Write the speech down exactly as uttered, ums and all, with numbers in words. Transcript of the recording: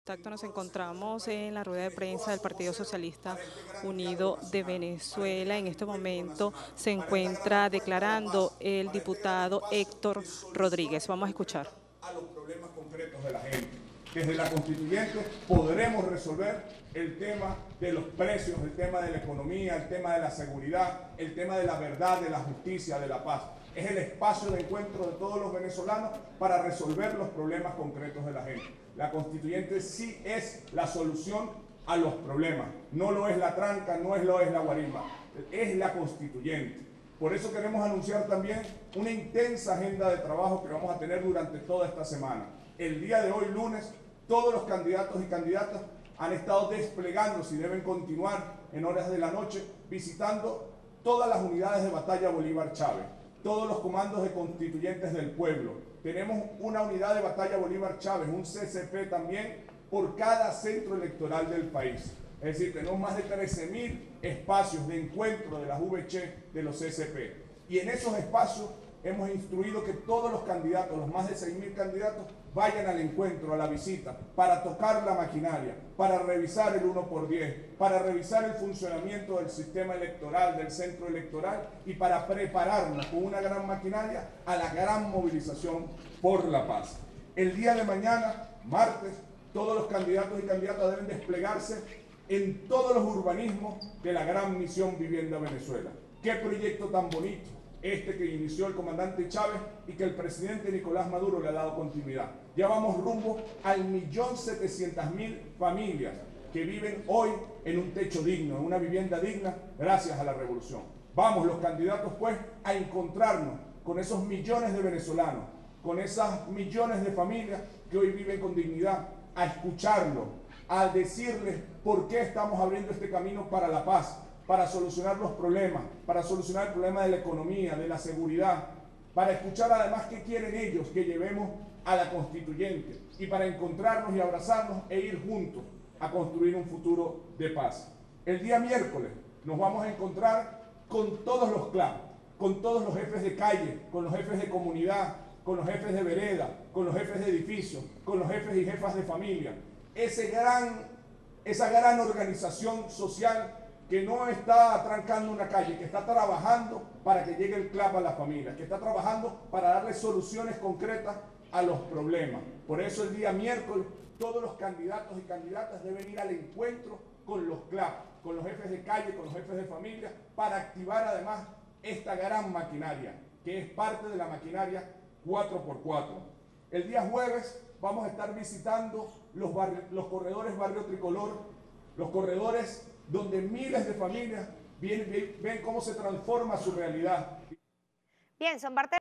Contacto, nos encontramos en la rueda de prensa del Partido Socialista Unido de Venezuela. En este momento se encuentra declarando el diputado Héctor Rodríguez. Vamos a escuchar. A los problemas concretos de la gente. Desde la constituyente podremos resolver el tema de los precios, el tema de la economía, el tema de la seguridad, el tema de la verdad, de la justicia, de la paz. Es el espacio de encuentro de todos los venezolanos para resolver los problemas concretos de la gente. La constituyente sí es la solución a los problemas. No lo es la tranca, no es lo es la guarimba, es la constituyente. Por eso queremos anunciar también una intensa agenda de trabajo que vamos a tener durante toda esta semana. El día de hoy, lunes, todos los candidatos y candidatas han estado desplegándose y deben continuar en horas de la noche visitando todas las unidades de batalla Bolívar Chávez, todos los comandos de constituyentes del pueblo. Tenemos una unidad de batalla Bolívar Chávez, un C C P también, por cada centro electoral del país. Es decir, tenemos más de trece mil espacios de encuentro de las V C de los C C P. Y en esos espacios hemos instruido que todos los candidatos, los más de seis mil candidatos, vayan al encuentro, a la visita, para tocar la maquinaria, para revisar el uno por diez, para revisar el funcionamiento del sistema electoral, del centro electoral, y para prepararnos con una gran maquinaria a la gran movilización por la paz. El día de mañana, martes, todos los candidatos y candidatas deben desplegarse en todos los urbanismos de la gran misión Vivienda Venezuela. ¡Qué proyecto tan bonito! Este que inició el comandante Chávez y que el presidente Nicolás Maduro le ha dado continuidad. Ya vamos rumbo al millón setecientas mil familias que viven hoy en un techo digno, en una vivienda digna, gracias a la revolución. Vamos los candidatos pues a encontrarnos con esos millones de venezolanos, con esas millones de familias que hoy viven con dignidad, a escucharlos, a decirles por qué estamos abriendo este camino para la paz, para solucionar los problemas, para solucionar el problema de la economía, de la seguridad, para escuchar además qué quieren ellos que llevemos a la constituyente y para encontrarnos y abrazarnos e ir juntos a construir un futuro de paz. El día miércoles nos vamos a encontrar con todos los clanes, con todos los jefes de calle, con los jefes de comunidad, con los jefes de vereda, con los jefes de edificios, con los jefes y jefas de familia. Ese gran, esa gran organización social que no está trancando una calle, que está trabajando para que llegue el C L A P a la familia, que está trabajando para darle soluciones concretas a los problemas. Por eso el día miércoles todos los candidatos y candidatas deben ir al encuentro con los C L A P, con los jefes de calle, con los jefes de familia, para activar además esta gran maquinaria, que es parte de la maquinaria cuatro por cuatro. El día jueves vamos a estar visitando los, los corredores Barrio Tricolor, los corredores donde miles de familias ven, ven, ven cómo se transforma su realidad. Bien, son parte